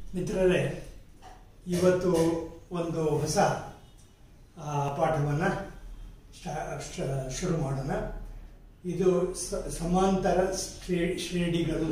ಮಿತ್ರರೇ, ಇವತ್ತು ಒಂದು ಹೊಸ ಪಾಠವನ್ನು ಶುರು ಮಾಡೋಣ. ಇದು ಸಮಾಂತರ ಶ್ರೇಣಿಗಳು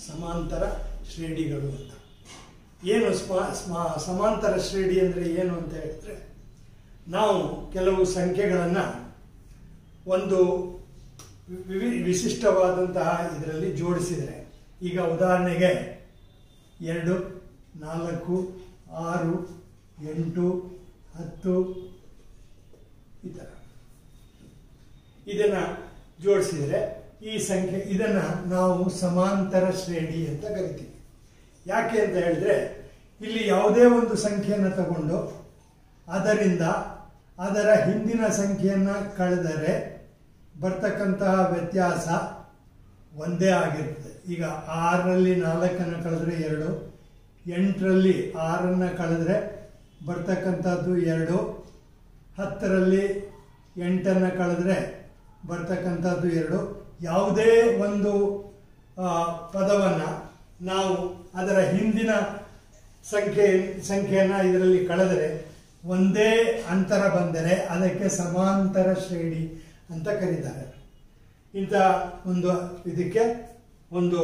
ಅಂತ. ಏನು ಸಮಾಂತರ ಶ್ರೇಣಿ ಅಂದರೆ ಏನು ಅಂತ ಹೇಳಿದ್ರೆ, ನಾವು ಕೆಲವು ಸಂಖ್ಯೆಗಳನ್ನು ಒಂದು ವಿಶಿಷ್ಟವಾದಂತಹ ಇದರಲ್ಲಿ ಜೋಡಿಸಿದರೆ, ಈಗ ಉದಾಹರಣೆಗೆ 2, 4, 6, 8, 10 ಈ ಥರ ಇದನ್ನು ಜೋಡಿಸಿದರೆ ಇದನ್ನು ನಾವು ಸಮಾಂತರ ಶ್ರೇಣಿ ಅಂತ ಕರಿತೀವಿ. ಯಾಕೆ ಅಂತ ಹೇಳಿದ್ರೆ, ಇಲ್ಲಿ ಯಾವುದೇ ಒಂದು ಸಂಖ್ಯೆಯನ್ನು ತಗೊಂಡು ಅದರಿಂದ ಅದರ ಹಿಂದಿನ ಸಂಖ್ಯೆಯನ್ನು ಕಳೆದರೆ ಬರ್ತಕ್ಕಂತಹ ವ್ಯತ್ಯಾಸ ಒಂದೇ ಆಗಿರ್ತದೆ. ಈಗ 6ರಲ್ಲಿ 4 ಕಳೆದ್ರೆ 2, 8ರಲ್ಲಿ 6 ಕಳೆದ್ರೆ ಬರ್ತಕ್ಕಂಥದ್ದು 2, 10ರಲ್ಲಿ 8 ಕಳೆದ್ರೆ ಬರ್ತಕ್ಕಂಥದ್ದು 2. ಯಾವುದೇ ಒಂದು ಪದವನ್ನು ನಾವು ಅದರ ಹಿಂದಿನ ಸಂಖ್ಯೆಯನ್ನು ಇದರಲ್ಲಿ ಕಳೆದರೆ ಒಂದೇ ಅಂತರ ಬಂದರೆ ಅದಕ್ಕೆ ಸಮಾಂತರ ಶ್ರೇಣಿ ಅಂತ ಕರೀತಾರೆ. ಇಂಥ ಒಂದು ಇದಕ್ಕೆ ಒಂದು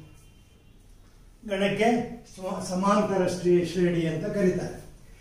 ಗಣಕ್ಕೆ ಸಮಾಂತರ ಶ್ರೇಣಿ ಅಂತ ಕರೀತಾರೆ.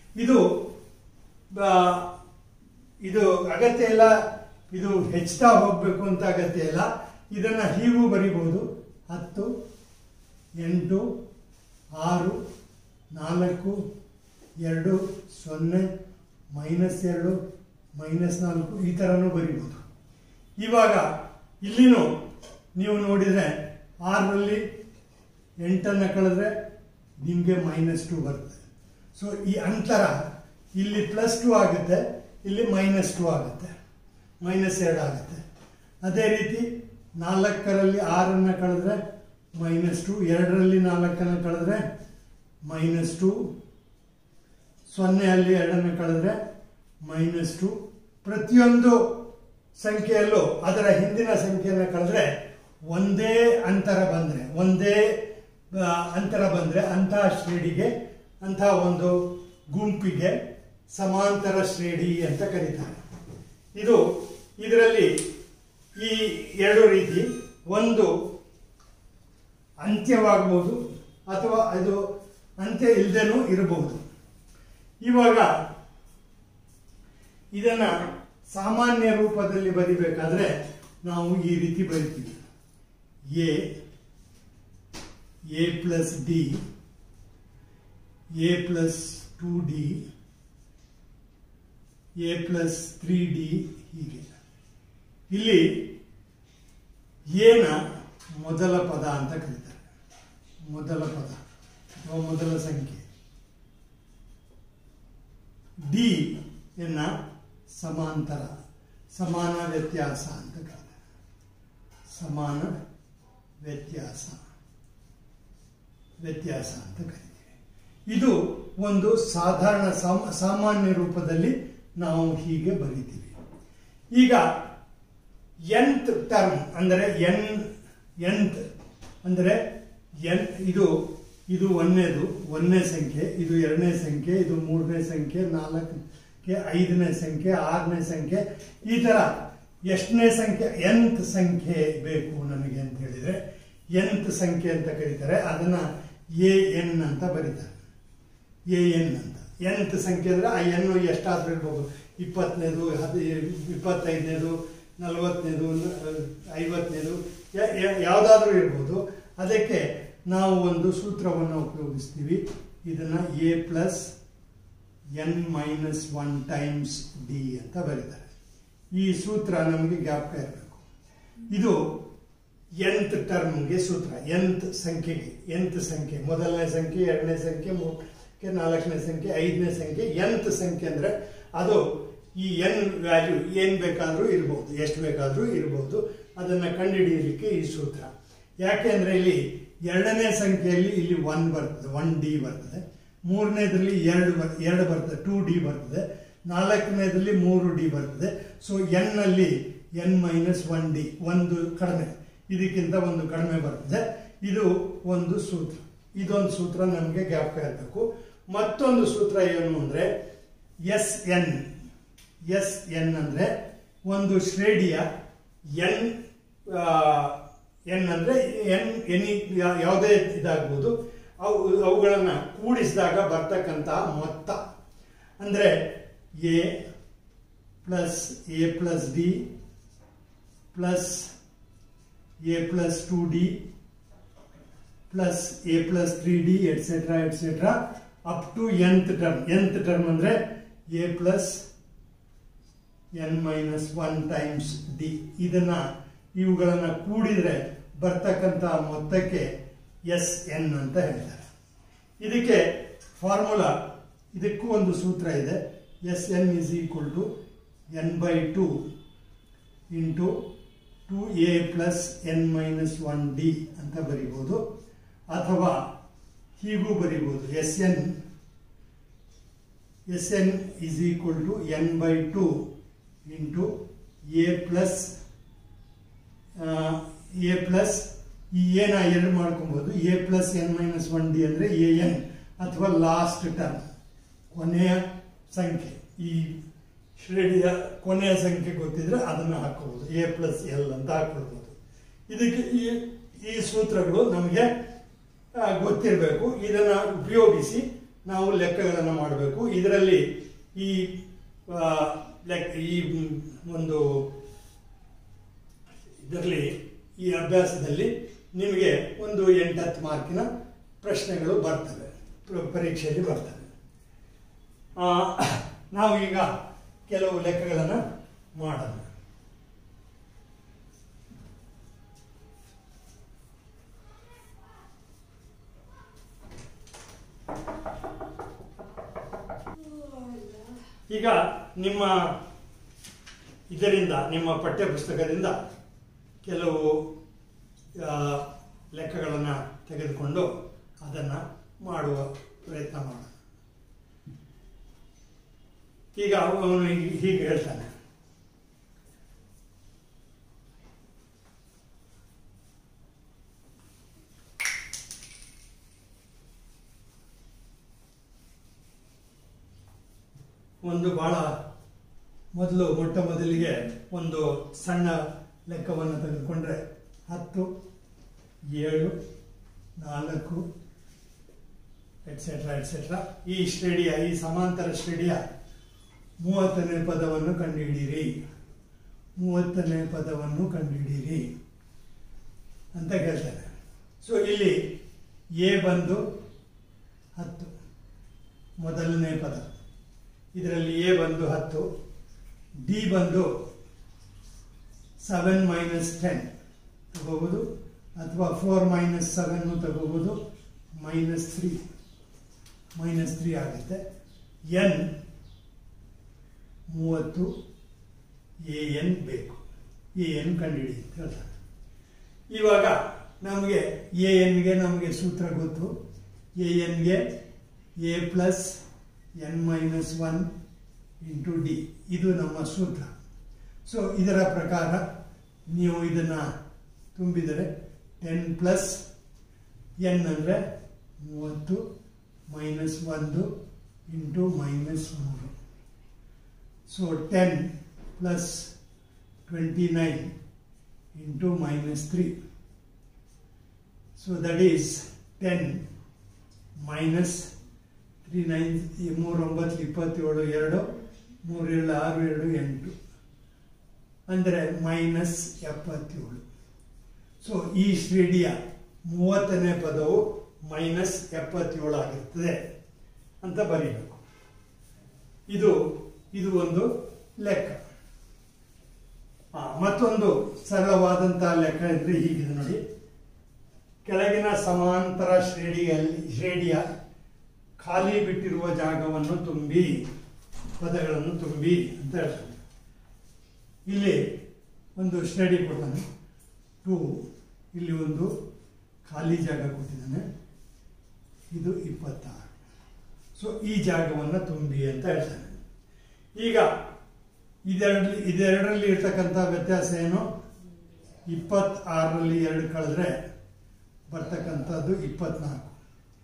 ಇದು ಅಗತ್ಯ ಇಲ್ಲ, ಇದು ಹೆಚ್ಚುತ್ತಾ ಹೋಗಬೇಕು ಅಂತ ಅಗತ್ಯ ಇಲ್ಲ. ಇದನ್ನು ಹೀಗೂ ಬರಿಬಹುದು: 10, 8, 6, 4, 2, 0, -2, -4 ಈ ಥರನೂ ಬರಿಬಹುದು. ಇವಾಗ ಇಲ್ಲಿನೂ ನೀವು ನೋಡಿದರೆ 6ರಲ್ಲಿ 8 ಕಳೆದ್ರೆ ನಿಮಗೆ -2 ಬರ್ತದೆ. ಸೊ ಈ ಅಂತರ ಇಲ್ಲಿ +2 ಆಗುತ್ತೆ, ಇಲ್ಲಿ -2 ಆಗುತ್ತೆ, -2 ಆಗುತ್ತೆ. ಅದೇ ರೀತಿ 4ರಲ್ಲಿ 6 ಕಳೆದ್ರೆ -2, 2ರಲ್ಲಿ 4 ಕಳೆದ್ರೆ -2, 0ಅಲ್ಲಿ 2 ಕಳೆದ್ರೆ -2. ಪ್ರತಿಯೊಂದು ಸಂಖ್ಯೆಯಲ್ಲೂ ಅದರ ಹಿಂದಿನ ಸಂಖ್ಯೆಯನ್ನು ಕಳೆದ್ರೆ ಒಂದೇ ಅಂತರ ಬಂದರೆ ಅಂತಹ ಶ್ರೇಣಿಗೆ, ಅಂತಹ ಒಂದು ಗುಂಪಿಗೆ ಸಮಾಂತರ ಶ್ರೇಣಿ ಅಂತ ಕರೀತಾರೆ. ಇದರಲ್ಲಿ ಈ ಎರಡು ರೀತಿ, ಒಂದು ಅಂತ್ಯವಾಗಬಹುದು ಅಥವಾ ಅದು ಅಂತ್ಯ ಇಲ್ಲದೇನೂ ಇರಬಹುದು. ಇವಾಗ ಇದನ್ನು ಸಾಮಾನ್ಯ ರೂಪದಲ್ಲಿ ಬರಿಬೇಕಾದ್ರೆ ನಾವು ಈ ರೀತಿ ಬರಿತೀವಿ: a plus d, a plus 2d, a plus 3d ಹೀಗೆ. ಇಲ್ಲಿ ಎನ ಮೊದಲ ಪದ ಅಂತ ಕರೀತಾರೆ, ಮೊದಲ ಪದ ಅಥವಾ ಮೊದಲ ಸಂಖ್ಯೆ. ಡಿ ಯನ್ನು ಸಮಾನ ವ್ಯತ್ಯಾಸ ಅಂತ ಕರೀತಾರೆ, ಸಮಾನ ವ್ಯತ್ಯಾಸ ಅಂತ ಕರೀತೀವಿ. ಇದು ಒಂದು ಸಾಧಾರಣ ಸಾಮಾನ್ಯ ರೂಪದಲ್ಲಿ ನಾವು ಹೀಗೆ ಬರೀತೀವಿ. ಈಗ nth ಟರ್ಮ್ ಅಂದರೆ nth ಅಂದರೆ ಇದು ಒಂದನೇ ಸಂಖ್ಯೆ, ಇದು 2ನೇ ಸಂಖ್ಯೆ, ಇದು 3ನೇ ಸಂಖ್ಯೆ, 4ನೇ, 5ನೇ ಸಂಖ್ಯೆ, 6ನೇ ಸಂಖ್ಯೆ, ಈ ಥರ ಎಷ್ಟನೇ ಸಂಖ್ಯೆ nth ಸಂಖ್ಯೆ ಬೇಕು ನಮಗೆ ಅಂತ ಹೇಳಿದರೆ nth ಸಂಖ್ಯೆ ಅಂತ ಕರೀತಾರೆ. ಅದನ್ನು an ಅಂತ ಬರೀತಾರೆ, an ಅಂತ. nth ಸಂಖ್ಯೆ ಅಂದರೆ ಆ ಎನ್ನು ಎಷ್ಟಾದರೂ ಇರ್ಬೋದು, 20ನೇದು, 25ನೇದು, 40ನೇದು, 50ನೇದು, ಯಾವುದಾದ್ರೂ ಇರ್ಬೋದು. ಅದಕ್ಕೆ ನಾವು ಒಂದು ಸೂತ್ರವನ್ನು ಉಪಯೋಗಿಸ್ತೀವಿ. ಇದನ್ನು a plus n-1 times D ಅಂತ ಬರೀತಾರೆ. ಈ ಸೂತ್ರ ನಮಗೆ ಜ್ಞಾಪಕ ಇರಬೇಕು. ಇದು nth ಟರ್ಮ್ಗೆ ಸೂತ್ರ. nth ಸಂಖ್ಯೆ, ಮೊದಲನೇ ಸಂಖ್ಯೆ, 2ನೇ ಸಂಖ್ಯೆ, 4ನೇ ಸಂಖ್ಯೆ, 5ನೇ ಸಂಖ್ಯೆ. nth ಸಂಖ್ಯೆ ಅಂದರೆ ಅದು ಈ n ವ್ಯಾಲ್ಯೂ ಏನು ಬೇಕಾದರೂ ಇರ್ಬೋದು, ಎಷ್ಟು ಬೇಕಾದರೂ ಇರ್ಬೋದು. ಅದನ್ನು ಕಂಡುಹಿಡಿಯಲಿಕ್ಕೆ ಈ ಸೂತ್ರ. ಯಾಕೆ ಅಂದರೆ ಇಲ್ಲಿ 2ನೇ ಸಂಖ್ಯೆಯಲ್ಲಿ ಇಲ್ಲಿ 1 ಬರ್ತದೆ, 1d ಬರ್ತದೆ. 3ನೇದ್ರಲ್ಲಿ 2 ಬರ್ತದೆ, 2d ಬರ್ತದೆ. 4ನೇದ್ರಲ್ಲಿ 3d ಬರ್ತದೆ. ಸೊ n-ನಲ್ಲಿ n-1d, ಒಂದು ಕಡಿಮೆ, ಇದಕ್ಕಿಂತ ಒಂದು ಕಡಿಮೆ ಬರ್ತದೆ. ಇದು ಒಂದು ಸೂತ್ರ. ಇದೊಂದು ಸೂತ್ರ ನಮಗೆ ಜ್ಞಾಪಕ ಇರಬೇಕು. ಮತ್ತೊಂದು ಸೂತ್ರ ಏನು ಅಂದರೆ ಎಸ್ ಎನ್ ಅಂದರೆ ಒಂದು ಶ್ರೇಣಿಯ ಎನ್ ಅಂದರೆ ಎನಿ ಯಾವುದೇ ಇದಾಗ್ಬೋದು, ಅವುಗಳನ್ನು ಕೂಡಿಸಿದಾಗ ಬರ್ತಕ್ಕಂತಹ ಮೊತ್ತ ಅಂದರೆ a plus d plus a plus 2d plus a plus 3d et cetera up to nth term ಅಂದರೆ a plus n-1 times d. ಇವುಗಳನ್ನು ಕೂಡಿದರೆ ಬರ್ತಕ್ಕಂಥ ಮೊತ್ತಕ್ಕೆ ಎಸ್ ಎನ್ ಅಂತ ಹೇಳ್ತಾರೆ. ಇದಕ್ಕೆ ಫಾರ್ಮುಲಾ, ಇದಕ್ಕೂ ಒಂದು ಸೂತ್ರ ಇದೆ. S n is equal to n/2 into 2a plus n-1d ಅಂತ ಬರಿಬೋದು. ಅಥವಾ ಹೀಗೂ ಬರಿಬೋದು, s n is equal to n/2 into a plus ಈ ಏನ ಎರಡು ಮಾಡ್ಕೊಬೋದು. ಎ ಪ್ಲಸ್ n-1d ಅಂದರೆ ಎ ಎನ್ ಅಥವಾ ಲಾಸ್ಟ್ ಟರ್ಮ್, ಕೊನೆಯ ಸಂಖ್ಯೆ. ಈ ಶ್ರೇಣಿಯ ಕೊನೆಯ ಸಂಖ್ಯೆ ಗೊತ್ತಿದ್ರೆ ಅದನ್ನು ಹಾಕೋಬಹುದು, ಎ ಪ್ಲಸ್ ಎಲ್ ಅಂತ ಹಾಕೊಳ್ಬೋದು. ಇದಕ್ಕೆ ಈ ಸೂತ್ರಗಳು ನಮಗೆ ಗೊತ್ತಿರಬೇಕು. ಇದನ್ನು ಉಪಯೋಗಿಸಿ ನಾವು ಲೆಕ್ಕಗಳನ್ನು ಮಾಡಬೇಕು. ಇದರಲ್ಲಿ ಈ ಒಂದು ಇದರಲ್ಲಿ ಈ ಅಭ್ಯಾಸದಲ್ಲಿ ನಿಮಗೆ ಒಂದು 8-10 ಮಾರ್ಕಿನ ಪ್ರಶ್ನೆಗಳು ಬರ್ತವೆ, ಪರೀಕ್ಷೆಯಲ್ಲಿ ಬರ್ತವೆ. ನಾವು ಈಗ ಕೆಲವು ಲೆಕ್ಕಗಳನ್ನು ಮಾಡೋಣ. ಈಗ ನಿಮ್ಮ ಪಠ್ಯಪುಸ್ತಕದಿಂದ ಕೆಲವು ಲೆಕ್ಕಗಳನ್ನು ತೆಗೆದುಕೊಂಡು ಅದನ್ನು ಮಾಡುವ ಪ್ರಯತ್ನ ಮಾಡೋಣ. ಈಗ ಅವನು ಹೀಗೆ ಹೇಳ್ತಾನೆ, ಒಂದು ಬಹಳ ಮೊಟ್ಟ ಮೊದಲಿಗೆ ಒಂದು ಸಣ್ಣ ಲೆಕ್ಕವನ್ನು ತೆಗೆದುಕೊಂಡ್ರೆ 10, 7, 4 ಎಟ್ಸೆಟ್ರಾ ಈ ಶ್ರೇಣಿಯ, ಈ ಸಮಾಂತರ ಶ್ರೇಣಿಯ 30ನೇ ಪದವನ್ನು ಕಂಡುಹಿಡಿಯಿರಿ ಅಂತ ಕೇಳ್ತಾರೆ. ಸೊ ಇಲ್ಲಿ ಎ ಬಂದು 10 ಮೊದಲನೇ ಪದ, ಇದರಲ್ಲಿ ಎ ಬಂದು 10, ಡಿ ಬಂದು 7 - 10 ತಗೋಬಹುದು, ಅಥವಾ 4 - 7 ತಗೋಬಹುದು, -3 ಆಗುತ್ತೆ. ಎನ್ 30, ಎ ಎನ್ ಬೇಕು, ಎ ಎನ್ ಕಂಡುಹಿಡಿ ಅಂತ ಹೇಳ್ತಾರೆ. ಇವಾಗ ನಮಗೆ ಎ ಎನ್ಗೆ ನಮಗೆ ಸೂತ್ರ ಗೊತ್ತು. ಎ ಎನ್ಗೆ a plus n-1 into d, ಇದು ನಮ್ಮ ಸೂತ್ರ. ಸೊ ಇದರ ಪ್ರಕಾರ ನೀವು ಇದನ್ನು ತುಂಬಿದರೆ 10 ಪ್ಲಸ್ ಎನ್ ಅಂದರೆ 30 -1 into -3. So 10 plus 29 into -3. So that is 10 minus 3 9 27 2 3 7 6 2 8 ಅಂದರೆ -77. ಸೊ ಈ ಶ್ರೇಣಿಯ 30ನೇ ಪದವು -77 ಆಗಿರ್ತದೆ ಅಂತ ಬರೀಬೇಕು. ಇದು ಒಂದು ಲೆಕ್ಕ. ಮತ್ತೊಂದು ಸರಳವಾದಂತಹ ಲೆಕ್ಕ ಇದ್ರೆ ಹೀಗಿದೆ ನೋಡಿ. ಕೆಳಗಿನ ಸಮಾಂತರ ಶ್ರೇಣಿಯ ಖಾಲಿ ಬಿಟ್ಟಿರುವ ಜಾಗವನ್ನು ತುಂಬಿ, ಪದಗಳನ್ನು ತುಂಬಿ ಅಂತ ಹೇಳ್ತಾರೆ. ಇಲ್ಲಿ ಒಂದು ಶ್ರೇಣಿ ಕೊಡ್ತಾನೆ 2, ಇಲ್ಲಿ ಒಂದು ಖಾಲಿ ಜಾಗ ಕೊಟ್ಟಿದ್ದಾನೆ, ಇದು 26. ಸೊ ಈ ಜಾಗವನ್ನು ತುಂಬಿ ಅಂತ ಹೇಳ್ತಾನೆ. ಈಗ ಇದೆರಡರಲ್ಲಿ ಇರ್ತಕ್ಕಂಥ ವ್ಯತ್ಯಾಸ ಏನು? 26ರಲ್ಲಿ 2 ಕಳೆದ್ರೆ ಬರ್ತಕ್ಕಂಥದ್ದು 24.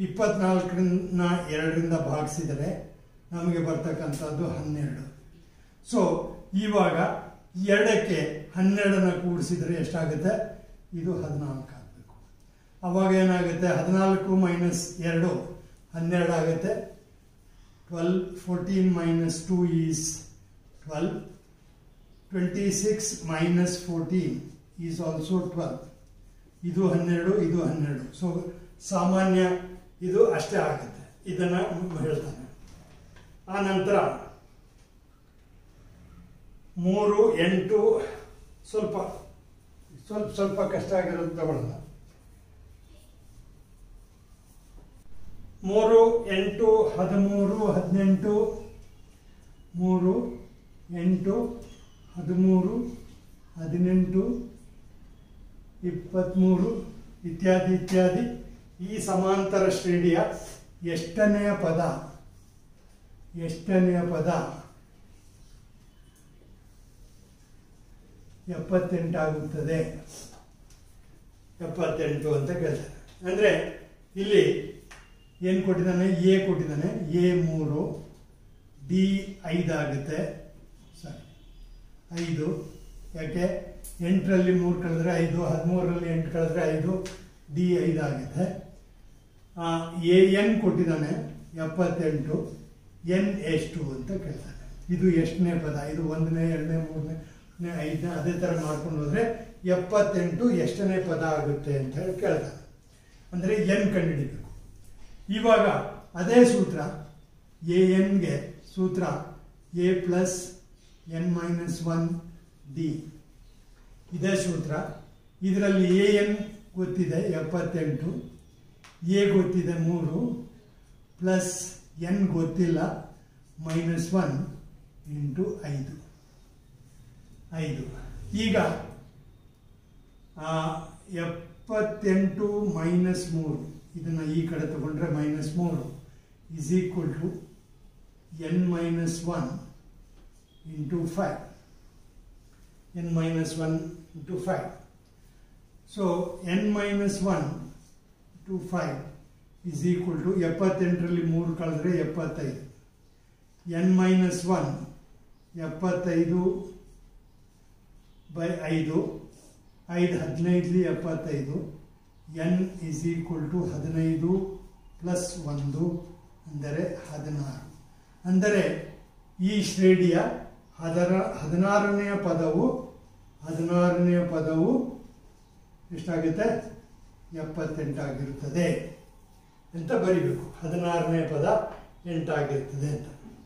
24ನ 2ರಿಂದ ಭಾಗಿಸಿದರೆ ನಮಗೆ ಬರ್ತಕ್ಕಂಥದ್ದು 12. ಸೊ ಇವಾಗ 2ಕ್ಕೆ 12ನ ಕೂಡಿಸಿದರೆ ಎಷ್ಟಾಗುತ್ತೆ? ಇದು 14 ಆಗಬೇಕು. ಅವಾಗ ಏನಾಗುತ್ತೆ? 14 ಮೈನಸ್ 2 12 ಆಗುತ್ತೆ. 12 14 minus 2 is 12. 26 minus 14 is also 12. ಇದು 12, ಇದು 12. ಸೊ ಸಾಮಾನ್ಯ ಇದು ಅಷ್ಟೇ ಆಗುತ್ತೆ. ಇದನ್ನ ಹೇಳ್ತಾನೆ. ಆ ನಂತರ 3 8 ಸ್ವಲ್ಪ ಕಷ್ಟ ಆಗಿರೋದು ತಗೊಳ್ಳೋಣ. 3 8 13 18 3 8 13 18 23 ಇತ್ಯಾದಿ ಇತ್ಯಾದಿ. ಈ ಸಮಾಂತರ ಶ್ರೇಣಿಯ ಎಷ್ಟನೆಯ ಪದ 78 ಆಗುತ್ತದೆ. 78 ಅಂತ ಕೇಳ್ತಾರೆ. ಅಂದರೆ ಇಲ್ಲಿ ಏನು ಕೊಟ್ಟಿದ್ದಾನೆ? ಎ ಕೊಟ್ಟಿದ್ದಾನೆ. ಎ 3, ಡಿ 5 ಆಗುತ್ತೆ. ಸರಿ 5. ಯಾಕೆ? 8ರಲ್ಲಿ 3 ಕಳೆದ್ರೆ 5, 13ರಲ್ಲಿ 8 ಕಳೆದ್ರೆ 5, ಡಿ 5 ಆಗುತ್ತೆ. ಎ ಎನ್ ಕೊಟ್ಟಿದ್ದಾನೆ 78, ಎನ್ ಎಷ್ಟು ಅಂತ ಕೇಳ್ತಾನೆ. ಇದು ಎಷ್ಟನೇ ಪದ? ಇದು 1ನೇ 2ನೇ 3ನೇ 5ನೇ ಅದೇ ಥರ ಮಾಡ್ಕೊಂಡು ಹೋದರೆ 78 ಎಷ್ಟನೇ ಪದ ಆಗುತ್ತೆ ಅಂತ ಹೇಳಿ ಕೇಳ್ತಾನೆ. ಅಂದರೆ ಎನ್ ಕಂಡುಹಿಡಿಬೇಕು. ಇವಾಗ ಅದೇ ಸೂತ್ರ ಎ ಎನ್ಗೆ ಸೂತ್ರ a plus n minus 1 d. ಇದೇ ಸೂತ್ರ. ಇದರಲ್ಲಿ ಎ ಎನ್ ಗೊತ್ತಿದೆ 78, ಎ ಗೊತ್ತಿದೆ 3 ಪ್ಲಸ್ ಎನ್ ಗೊತ್ತಿಲ್ಲ -1 ಇಂಟು 5. ಈಗ 78 ಮೈನಸ್ 3 ಇದನ್ನು ಈ ಕಡೆ ತಗೊಂಡ್ರೆ -3 is equal to n minus 1 into 5. n minus 1 into 5. So n minus 1 into 5 is equal to 78ರಲ್ಲಿ 3 ಕಳೆದ್ರೆ 75. n minus 1 75 by 5 15ಲಿ 75. n is equal to 15 plus 1 ಅಂದರೆ 16. ಅಂದರೆ ಈ ಶ್ರೇಣಿಯ 16ನೇ ಪದವು ಎಷ್ಟಾಗುತ್ತೆ? 78 ಆಗಿರುತ್ತದೆ ಅಂತ ಬರಿಬೇಕು. 16ನೇ ಪದ 8 ಆಗಿರ್ತದೆ ಅಂತ.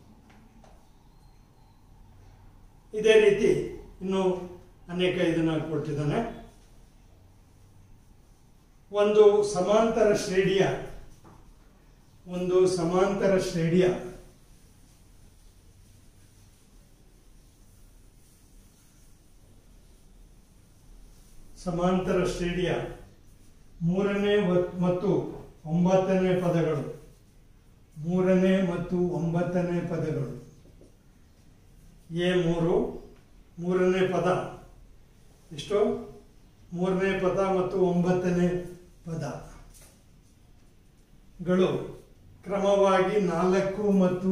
ಇದೇ ರೀತಿ ಇನ್ನು ಅನೇಕ ಇದನ್ನ ಕೊಟ್ಟಿದ್ದಾನೆ. ಒಂದು ಸಮಾಂತರ ಶ್ರೇಣಿಯ ಮೂರನೇ ಮತ್ತು 9ನೇ ಪದಗಳು. 3ನೇ ಮತ್ತು 9ನೇ ಪದಗಳು. ಎ 3 ಮೂರನೇ ಪದ ಎಷ್ಟು? 3ನೇ ಪದ ಮತ್ತು 9ನೇ ಪದಗಳು ಕ್ರಮವಾಗಿ 4 ಮತ್ತು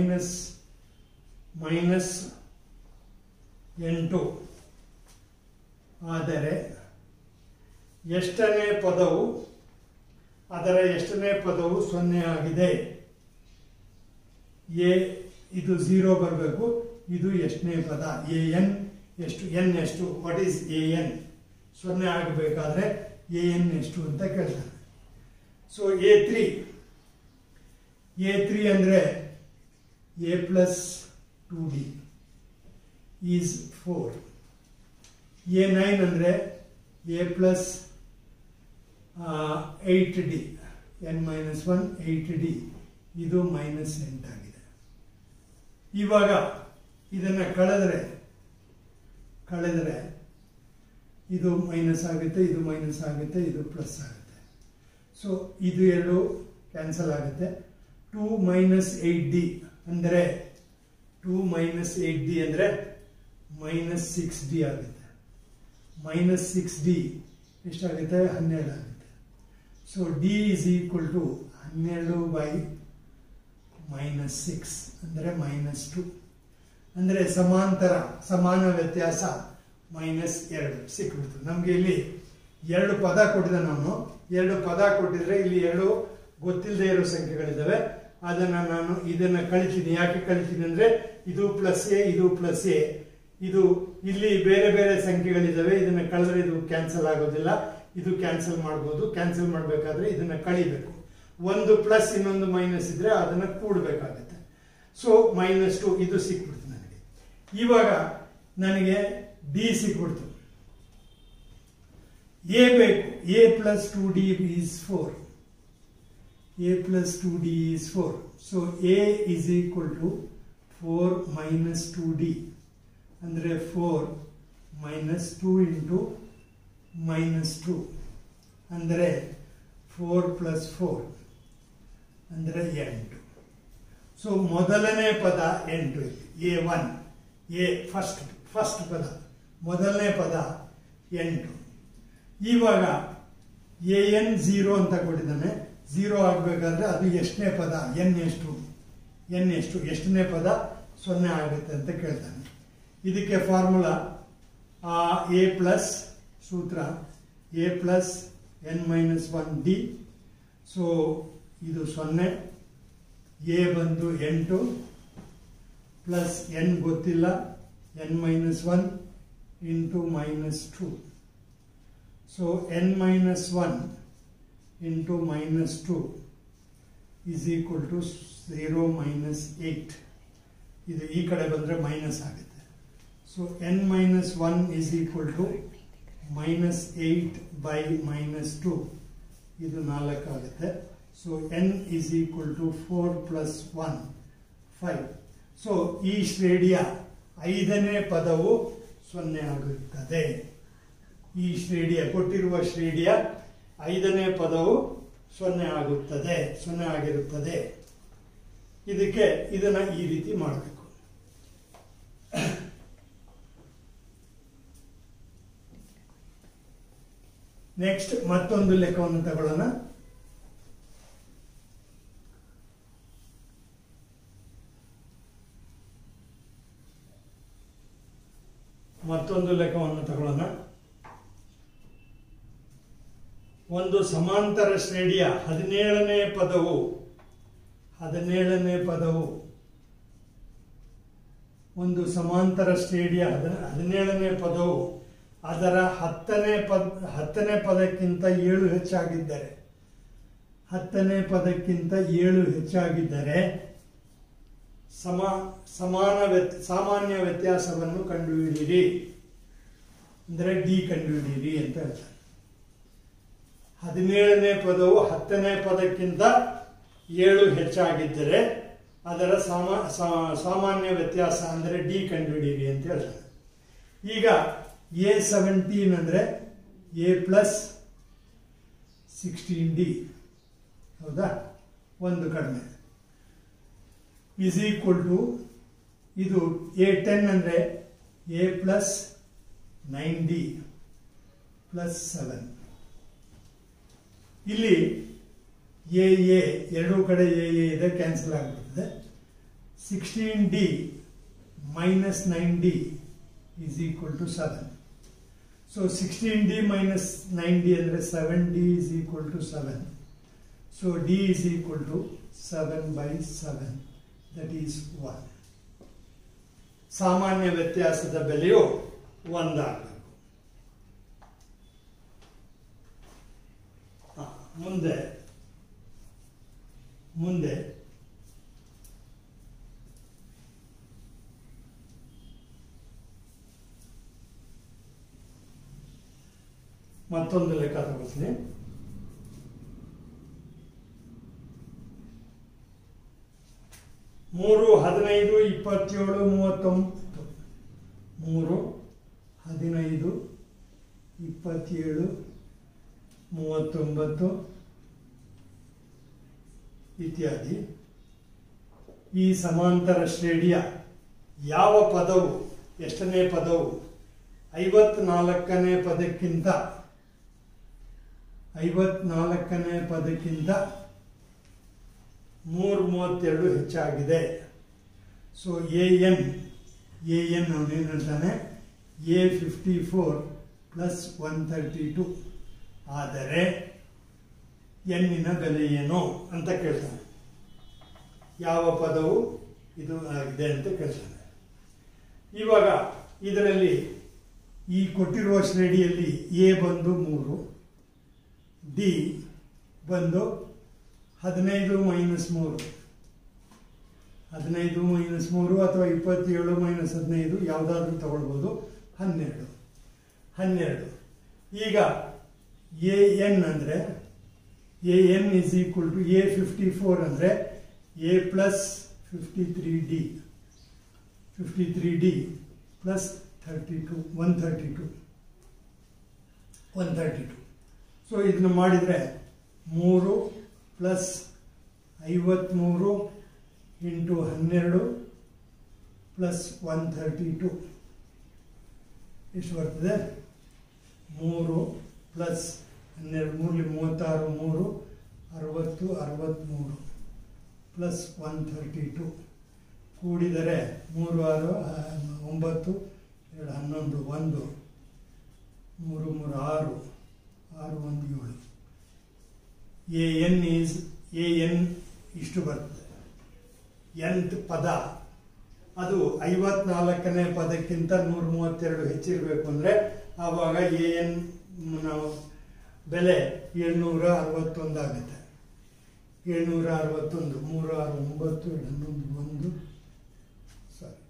-8 ಆದರೆ ಎಷ್ಟನೇ ಪದವು 0 ಆಗಿದೆ. ಇದು 0 ಬರಬೇಕು. ಇದು ಎಷ್ಟನೇ ಪದ? ಎ ಎನ್ ಎಷ್ಟು? ಎನ್ ಎಷ್ಟು? What is a n? 0 ಆಗಬೇಕಾದ್ರೆ ಎ ಎನ್ ಎಷ್ಟು ಅಂತ ಕೇಳ್ತಾರೆ. ಸೊ ಎ 3 ಅಂದರೆ a plus 2d is 4. A 9 ಅಂದರೆ a plus 8d n minus 1 8d ಇದು -8 ಆಗಿದೆ. ಇವಾಗ ಇದನ್ನು ಕಳೆದರೆ ಇದು ಮೈನಸ್ ಆಗುತ್ತೆ, ಇದು ಮೈನಸ್ ಆಗುತ್ತೆ, ಇದು ಪ್ಲಸ್ ಆಗುತ್ತೆ. ಸೊ ಇದು ಎರಡು ಕ್ಯಾನ್ಸಲ್ ಆಗುತ್ತೆ. 2 - 8d ಅಂದರೆ -6d ಆಗುತ್ತೆ. -6d ಎಷ್ಟಾಗುತ್ತೆ? 12 ಆಗುತ್ತೆ. So d is equal to 12/-6 ಅಂದರೆ -2 ಅಂದರೆ ಸಮಾನ ವ್ಯತ್ಯಾಸ -2 ಸಿಕ್ಬಿಡ್ತು. ನಮಗೆ ಇಲ್ಲಿ 2 ಪದ ಕೊಟ್ಟಿದ್ದಾನೆ ಅವನು. 2 ಪದ ಕೊಟ್ಟಿದ್ರೆ ಇಲ್ಲಿ 2 ಗೊತ್ತಿಲ್ಲದೆ ಇರೋ ಸಂಖ್ಯೆಗಳಿದ್ದಾವೆ. ಅದನ್ನು ನಾನು ಇದನ್ನು ಕಳಿತೀನಿ. ಯಾಕೆ ಕಳಿತೀನಿ ಅಂದರೆ ಇದು +a ಇದು +a, ಇದು ಇಲ್ಲಿ ಬೇರೆ ಬೇರೆ ಸಂಖ್ಯೆಗಳಿದ್ದಾವೆ. ಇದನ್ನು ಕಳೆದ್ರೆ ಇದು ಕ್ಯಾನ್ಸಲ್ ಆಗೋದಿಲ್ಲ, ಇದು ಕ್ಯಾನ್ಸಲ್ ಮಾಡ್ಬೋದು. ಕ್ಯಾನ್ಸಲ್ ಮಾಡಬೇಕಾದ್ರೆ ಇದನ್ನು ಕಳಿಬೇಕು. ಒಂದು ಪ್ಲಸ್ ಇನ್ನೊಂದು ಮೈನಸ್ ಇದ್ರೆ ಅದನ್ನು ಕೂಡಬೇಕಾಗುತ್ತೆ. ಸೊ -2 ಇದು ಸಿಕ್ಬಿಡ್ತು ನನಗೆ. ಇವಾಗ ನನಗೆ ಡಿ ಸಿಕ್ಬಿಡ್ತು. ಎ ಬೇಕು. a + 2d is 4. a + 2d is 4. So a is equal to 4 - 2d ಅಂದರೆ 4 - 2 into -2 ಅಂದರೆ 4 + 4 ಅಂದರೆ 8. ಸೊ ಮೊದಲನೇ ಪದ 8 ಇಲ್ಲಿ a1 a ಫಸ್ಟ್ ಪದ ಮೊದಲನೇ ಪದ 8. ಇವಾಗ an 0 ಅಂತ ಕೊಟ್ಟಿದ್ದಾನೆ. 0 ಆಗಬೇಕಾದ್ರೆ ಅದು ಎಷ್ಟನೇ ಪದ n ಎಷ್ಟು ಎಷ್ಟನೇ ಪದ 0 ಆಗುತ್ತೆ ಅಂತ ಕೇಳ್ತಾನೆ. ಇದಕ್ಕೆ ಫಾರ್ಮುಲಾ a ಪ್ಲಸ್ ಸೂತ್ರ a + n-1d. ಸೊ ಇದು 0, a ಬಂದು 8 ಪ್ಲಸ್ n ಗೊತ್ತಿಲ್ಲ n-1 into -2. So n-1 into -2 is equal to 0 - 8. ಇದು ಈ ಕಡೆ ಬಂದರೆ ಮೈನಸ್ ಆಗುತ್ತೆ. So n-1 is equal to -8/-2. ಇದು 4 ಆಗುತ್ತೆ. So n is equal to 4 + 1 5. So ಈ ಶ್ರೇಣಿಯ 5ನೇ ಪದವು 0 ಆಗುತ್ತದೆ. ಈ ಶ್ರೇಣಿಯ ಕೊಟ್ಟಿರುವ ಶ್ರೇಣಿಯ 5ನೇ ಪದವು 0 ಆಗುತ್ತದೆ, 0 ಆಗಿರುತ್ತದೆ. ಇದಕ್ಕೆ ಇದನ್ನ ಈ ರೀತಿ ಮಾಡಬೇಕು. ನೆಕ್ಸ್ಟ್ ಮತ್ತೊಂದು ಲೆಕ್ಕವನ್ನು ತಗೊಳ್ಳೋಣ. ಒಂದು ಸಮಾಂತರ ಶ್ರೇಣಿಯ 17ನೇ ಪದವು ಒಂದು ಸಮಾಂತರ ಶ್ರೇಣಿಯ 17ನೇ ಪದವು ಅದರ 10ನೇ ಪದಕ್ಕಿಂತ 7 ಹೆಚ್ಚಾಗಿದ್ದರೆ 10ನೇ ಪದಕ್ಕಿಂತ 7 ಹೆಚ್ಚಾಗಿದ್ದರೆ ಸಾಮಾನ್ಯ ವ್ಯತ್ಯಾಸವನ್ನು ಕಂಡುಹಿಡಿಯಿರಿ ಅಂದರೆ ಡಿ ಕಂಡುಹಿಡಿಯಿರಿ ಅಂತ ಹೇಳ್ತಾರೆ. 17ನೇ ಪದವು 10ನೇ ಪದಕ್ಕಿಂತ 7 ಹೆಚ್ಚಾಗಿದ್ದರೆ ಅದರ ಸಾಮಾನ್ಯ ವ್ಯತ್ಯಾಸ ಅಂದರೆ ಡಿ ಕಂಡುಹಿಡಿಯಿರಿ ಅಂತ ಹೇಳ್ತಾರೆ. ಈಗ a17 ಅಂದರೆ a + 16d ಹೌದಾ, ಒಂದು ಕಡಿಮೆ is equal to ಇದು a10 ಅಂದರೆ a + 9d + 7. ಇಲ್ಲಿ ಎ ಎರಡೂ ಕಡೆ ಎ ಇದೆ, ಕ್ಯಾನ್ಸಲ್ ಆಗಿಬಿಡ್ತದೆ. 16d - 9d is equal to 7. So 16d - 9d ಅಂದರೆ 7d is equal to 7. So d is equal to 7/7, that is 1. ಸಾಮಾನ್ಯ ವ್ಯತ್ಯಾಸದ ಬೆಲೆಯು 1 ಆಗಬೇಕು. ಮುಂದೆ ಮತ್ತೊಂದು ಲೆಕ್ಕ ತಗೋತೀನಿ. 3, 15, 27, 39. 3, 15, 27, 39 ಇತ್ಯಾದಿ. ಈ ಸಮಾಂತರ ಶ್ರೇಣಿಯ ಯಾವ ಪದವು ಎಷ್ಟನೇ ಪದವು 54ನೇ ಪದಕ್ಕಿಂತ 132 ಹೆಚ್ಚಾಗಿದೆ. ಸೊ ಎ ಎನ್ ಅವನೇನು ಹೇಳ್ತಾನೆ, A54 ಪ್ಲಸ್ 132 ಆದರೆ ಎನ್ನಿನ ಬೆಲೆ ಏನು ಅಂತ ಕೇಳ್ತಾನೆ. ಯಾವ ಪದವು ಇದು ಆಗಿದೆ ಅಂತ ಕೇಳ್ತಾನೆ. ಇವಾಗ ಇದರಲ್ಲಿ ಈ ಕೊಟ್ಟಿರುವ ಶ್ರೇಣಿಯಲ್ಲಿ ಎ ಬಂದು 3, ಡಿ ಬಂದು 15 - 3, 15 - 3 ಅಥವಾ 27 - 15 ಯಾವುದಾದ್ರೂ ತಗೊಳ್ಬೋದು. 12. ಈಗ ಎ ಎನ್ ಅಂದರೆ a n is equal to A54 ಅಂದರೆ a plus 53D plus 132. So ಇದನ್ನು ಮಾಡಿದರೆ 3 ಪ್ಲಸ್ 53 ಇಂಟು 12 ಪ್ಲಸ್ 132 ಎಷ್ಟು ಬರ್ತದೆ? 3 ಪ್ಲಸ್ 12 36 3 63 ಪ್ಲಸ್ 132 ಕೂಡಿದರೆ 3 6 9 2 11 1 3 3 6 6 1 7. ಎ ಎನ್ ಇಷ್ಟು ಬರ್ತದೆ. nth ಪದ ಅದು 54ನೇ ಪದಕ್ಕಿಂತ 132 ಹೆಚ್ಚಿರಬೇಕು ಅಂದರೆ ಆವಾಗ ಎ ಎನ್ ಬೆಲೆ 761 ಆಗುತ್ತೆ. 761 3 6 9 11 ಸಾರಿ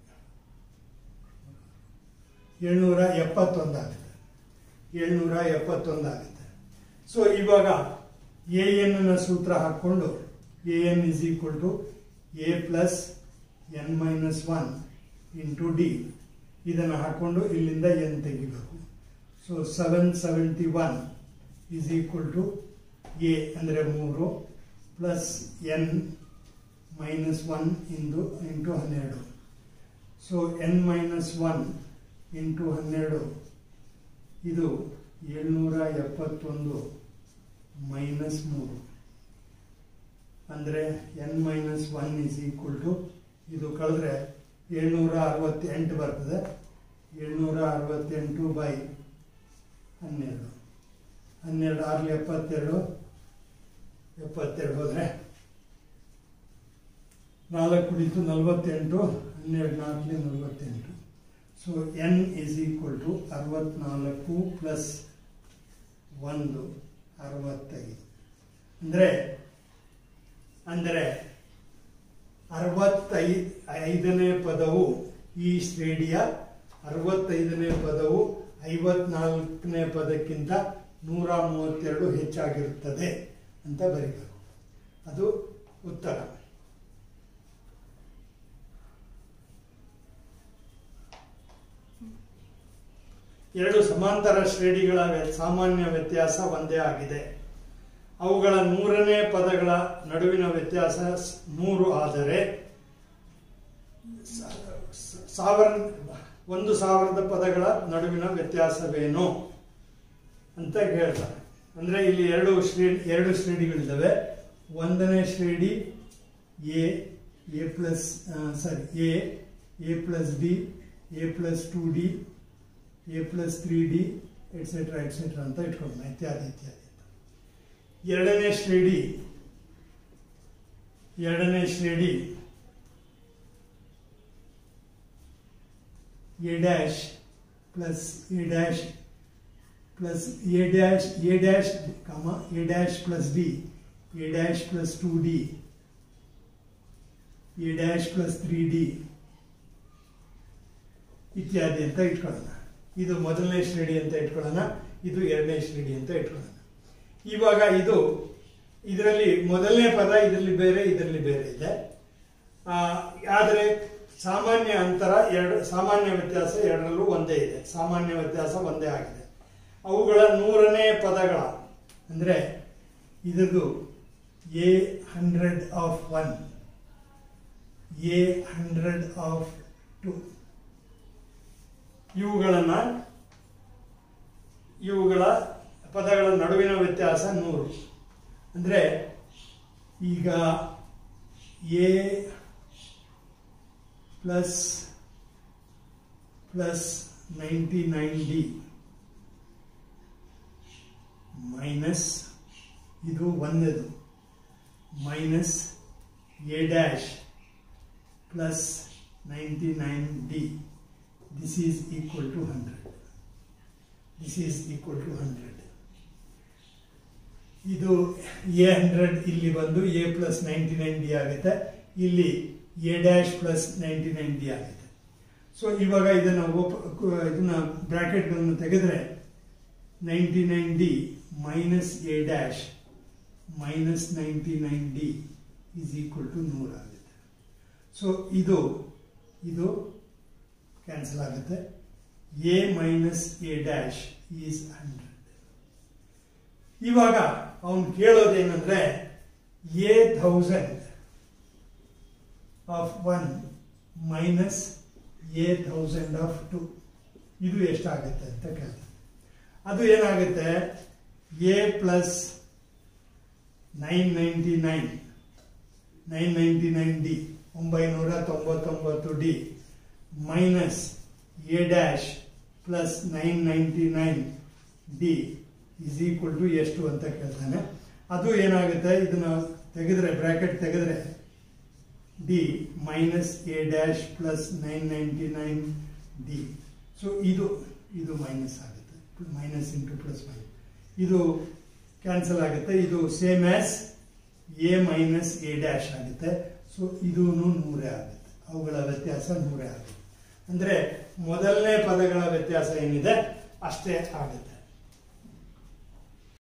771 ಆಗುತ್ತೆ. 771 ಆಗುತ್ತೆ. ಸೊ ಇವಾಗ ಎ ಎನ್ ಸೂತ್ರ ಹಾಕ್ಕೊಂಡು a n is equal to a plus n minus 1 into d ಇದನ್ನು ಹಾಕ್ಕೊಂಡು ಇಲ್ಲಿಂದ ಎನ್ ತೆಗಿಬೇಕು. So 771 is equal to a ಅಂದರೆ 3 plus n minus 1 into 12. So n minus 1 into 12 ಇದು 771 ಮೈನಸ್ 3 ಅಂದರೆ n minus 1 is equal to ಇದು ಕಳೆದ್ರೆ 768 ಬರ್ತದೆ. 768 ಬೈ 12 12 6 72 ಹೋದರೆ 4 ಕುಡಿತು 48 12 4 48. So n is equal to 64 plus 1 65 ಅಂದರೆ 65ನೇ ಪದವು ಈ ಶ್ರೇಣಿಯ 65ನೇ ಪದವು 54ನೇ ಪದಕ್ಕಿಂತ 132 ಹೆಚ್ಚಾಗಿರುತ್ತದೆ ಅಂತ ಬರೀಬೇಕು. ಅದು ಉತ್ತರ. ಎರಡು ಸಮಾಂತರ ಶ್ರೇಣಿಗಳ ಸಾಮಾನ್ಯ ವ್ಯತ್ಯಾಸ ಒಂದೇ ಆಗಿದೆ. ಅವುಗಳ 100ನೇ ಪದಗಳ ನಡುವಿನ ವ್ಯತ್ಯಾಸ 100 ಆದರೆ 1000 ಪದಗಳ ನಡುವಿನ ವ್ಯತ್ಯಾಸವೇನು ಅಂತ ಹೇಳ್ತಾರೆ. ಅಂದರೆ ಇಲ್ಲಿ ಎರಡು ಶ್ರೇಣಿಗಳಿದ್ದಾವೆ. 1ನೇ ಶ್ರೇಣಿ a plus a plus d, a plus 2D, a plus 3D et cetera ಅಂತ ಇಟ್ಕೊಳ್ಳೋಣ, ಇತ್ಯಾದಿ. ಎರಡನೇ ಶ್ರೇಣಿ a dash plus a dash plus a dash plus d, a dash plus 2D, a dash plus 3D ಇತ್ಯಾದಿ ಅಂತ ಇಟ್ಕೊಳ್ಳೋಣ. ಇದು ಮೊದಲನೇ ಶ್ರೇಣಿ ಅಂತ ಇಟ್ಕೊಳ್ಳೋಣ, ಇದು ಎರಡನೇ ಶ್ರೇಣಿ ಅಂತ ಇಟ್ಕೊಳ್ಳೋಣ. ಇವಾಗ ಇದರಲ್ಲಿ ಮೊದಲನೇ ಪದ ಇದರಲ್ಲಿ ಬೇರೆ ಇದೆ. ಆದರೆ ಸಾಮಾನ್ಯ ಅಂತರ ಸಾಮಾನ್ಯ ವ್ಯತ್ಯಾಸ ಎರಡರಲ್ಲೂ ಒಂದೇ ಇದೆ. ಸಾಮಾನ್ಯ ವ್ಯತ್ಯಾಸ ಒಂದೇ ಆಗಿದೆ. ಅವುಗಳ 100ನೇ ಪದಗಳ ಅಂದರೆ ಇದರದು A100 ಆಫ್ 1, A100 ಆಫ್ 2 ಇವುಗಳ ಪದಗಳ ನಡುವಿನ ವ್ಯತ್ಯಾಸ 100. ಅಂದರೆ ಈಗ ಎ ಪ್ಲಸ್ 99D ಮೈನಸ್ ಇದು ಒಂದದು minus a dash plus 99D. This is equal to 100. This is equal to 100. ಇದು A100 ಇಲ್ಲಿ ಬಂದು A plus 99D ಆಗುತ್ತೆ, ಇಲ್ಲಿ A dash plus 99D ಆಗುತ್ತೆ. ಸೊ ಇವಾಗ ಇದನ್ನ ಬ್ರಾಕೆಟ್ಗಳನ್ನು ತೆಗೆದ್ರೆ 99D minus A dash minus 99D is equal to 100 ಆಗುತ್ತೆ. ಸೊ ಇದು ಕ್ಯಾನ್ಸಲ್ ಆಗುತ್ತೆ. A minus A dash is 100. ಇವಾಗ ಅವನು ಕೇಳೋದೇನಂದ್ರೆ A1000 of 1 minus A1000 of 2 ಇದು ಎಷ್ಟಾಗುತ್ತೆ ಅಂತ ಕೇಳ್ತಾರೆ. ಅದು ಏನಾಗುತ್ತೆ A plus 999D 999D minus A dash plus 999D is equal to ಎಷ್ಟು ಅಂತ ಕೇಳ್ತಾನೆ. ಅದು ಏನಾಗುತ್ತೆ, ಇದನ್ನ ತೆಗೆದ್ರೆ ಬ್ರಾಕೆಟ್ ತೆಗೆದ್ರೆ D minus A dash plus 999D. So ಇದು ಮೈನಸ್ ಆಗುತ್ತೆ, ಮೈನಸ್ ಇಂಟು ಪ್ಲಸ್ ಮೈನಸ್ ಇದು ಕ್ಯಾನ್ಸಲ್ ಆಗುತ್ತೆ. ಇದು same as A minus A dash ಆಗುತ್ತೆ. ಸೊ ಇದೂ 100 ಆಗುತ್ತೆ. ಅವುಗಳ ವ್ಯತ್ಯಾಸ 100 ಆಗುತ್ತೆ. ಅಂದ್ರೆ ಮೊದಲನೇ ಪದಗಳ ವ್ಯತ್ಯಾಸ ಏನಿದೆ ಅಷ್ಟೇ ಆಗುತ್ತೆ.